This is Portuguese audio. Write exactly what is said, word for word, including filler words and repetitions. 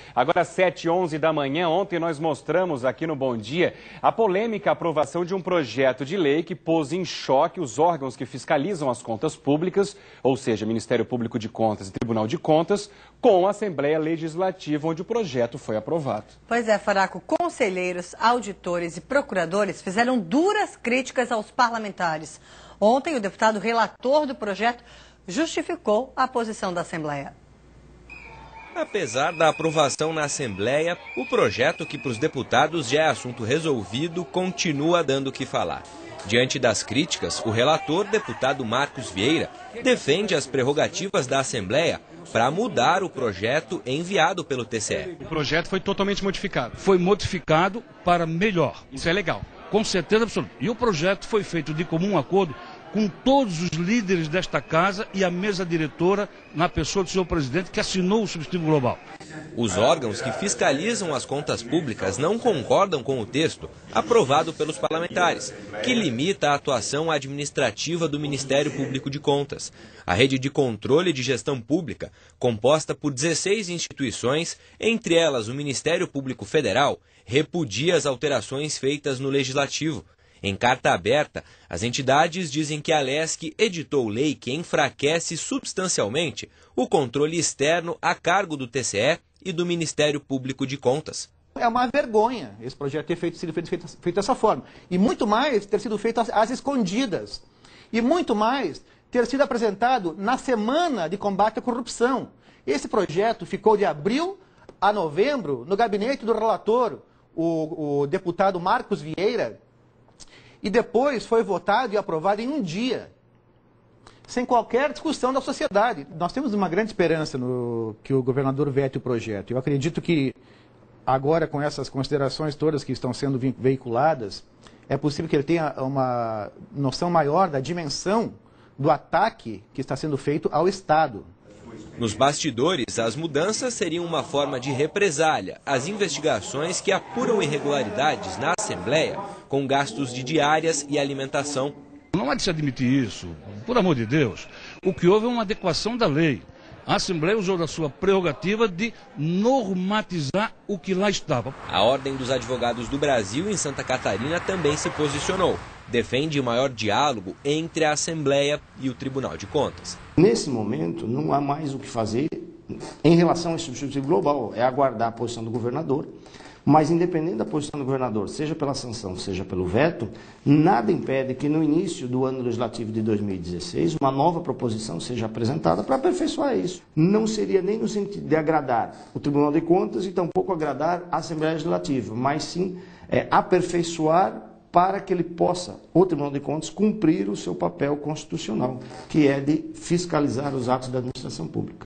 Agora, sete e onze da manhã, ontem nós mostramos aqui no Bom Dia a polêmica aprovação de um projeto de lei que pôs em choque os órgãos que fiscalizam as contas públicas, ou seja, Ministério Público de Contas e Tribunal de Contas, com a Assembleia Legislativa, onde o projeto foi aprovado. Pois é, Faraco, conselheiros, auditores e procuradores fizeram duras críticas aos parlamentares. Ontem, o deputado relator do projeto justificou a posição da Assembleia. Apesar da aprovação na Assembleia, o projeto, que para os deputados já é assunto resolvido, continua dando o que falar. Diante das críticas, o relator, deputado Marcos Vieira, defende as prerrogativas da Assembleia para mudar o projeto enviado pelo T C E. O projeto foi totalmente modificado. Foi modificado para melhor. Isso é legal, com certeza absoluta. E o projeto foi feito de comum acordo com todos os líderes desta casa e a mesa diretora, na pessoa do senhor presidente, que assinou o substitutivo global. Os órgãos que fiscalizam as contas públicas não concordam com o texto aprovado pelos parlamentares, que limita a atuação administrativa do Ministério Público de Contas. A rede de controle de gestão pública, composta por dezesseis instituições, entre elas o Ministério Público Federal, repudia as alterações feitas no Legislativo. Em carta aberta, as entidades dizem que a Lesc editou lei que enfraquece substancialmente o controle externo a cargo do T C E e do Ministério Público de Contas. É uma vergonha esse projeto ter feito, sido feito, feito, feito dessa forma. E muito mais ter sido feito às, às escondidas. E muito mais ter sido apresentado na semana de combate à corrupção. Esse projeto ficou de abril a novembro no gabinete do relator, o, o deputado Marcos Vieira, e depois foi votado e aprovado em um dia, sem qualquer discussão da sociedade. Nós temos uma grande esperança no que o governador vete o projeto. Eu acredito que agora, com essas considerações todas que estão sendo veiculadas, é possível que ele tenha uma noção maior da dimensão do ataque que está sendo feito ao Estado. Nos bastidores, as mudanças seriam uma forma de represália às investigações que apuram irregularidades na Assembleia com gastos de diárias e alimentação. Não há de se admitir isso, por amor de Deus. O que houve é uma adequação da lei. A Assembleia usou da sua prerrogativa de normatizar o que lá estava. A Ordem dos Advogados do Brasil, em Santa Catarina, também se posicionou. Defende o maior diálogo entre a Assembleia e o Tribunal de Contas. Nesse momento, não há mais o que fazer em relação ao substitutivo global. É aguardar a posição do governador. Mas, independente da posição do governador, seja pela sanção, seja pelo veto, nada impede que no início do ano legislativo de dois mil e dezesseis uma nova proposição seja apresentada para aperfeiçoar isso. Não seria nem no sentido de agradar o Tribunal de Contas e tampouco agradar a Assembleia Legislativa, mas sim é, aperfeiçoar para que ele possa, o Tribunal de Contas, cumprir o seu papel constitucional, que é de fiscalizar os atos da administração pública.